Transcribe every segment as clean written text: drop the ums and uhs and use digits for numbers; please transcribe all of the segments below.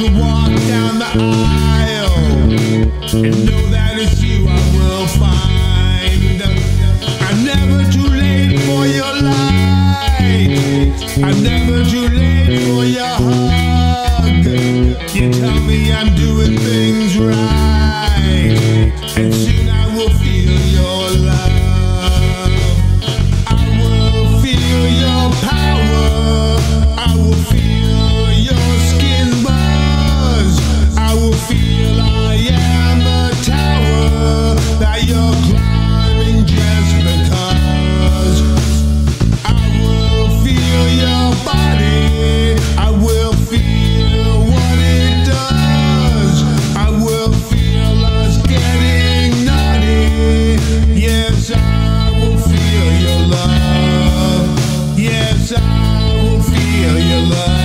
will walk down the aisle and know that it's you I will find. I'm never too late for your light. I'm never too late for your hug. You tell me I'm doing things right, and soon I will feel your love. I will feel your power. I will feel your skin buzz. I will feel I am a tower that you're climbing just because. I will feel your body. I will feel what it does. I will feel us getting naughty. Yes, I will feel your love. Yes, I will feel your love.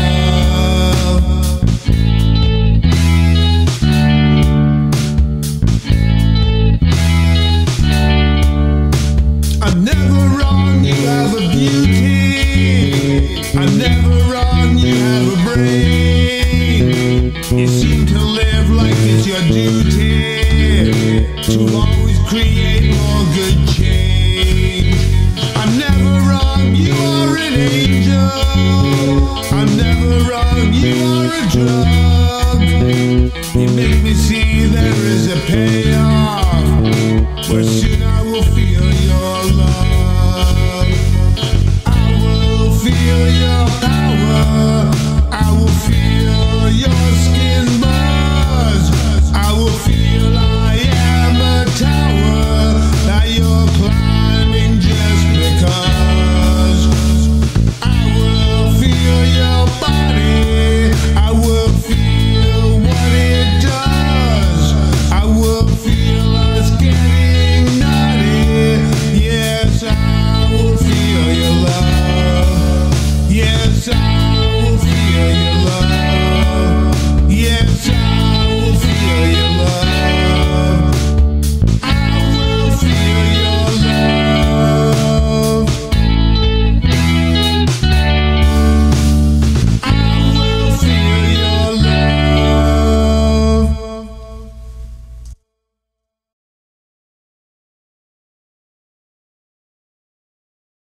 I'm never wrong, you have a beauty. I'm never wrong, you have a brain. You seem to live like it's your duty to always create more good change. I'm never wrong, you are an angel. I'm never wrong, you are a drug.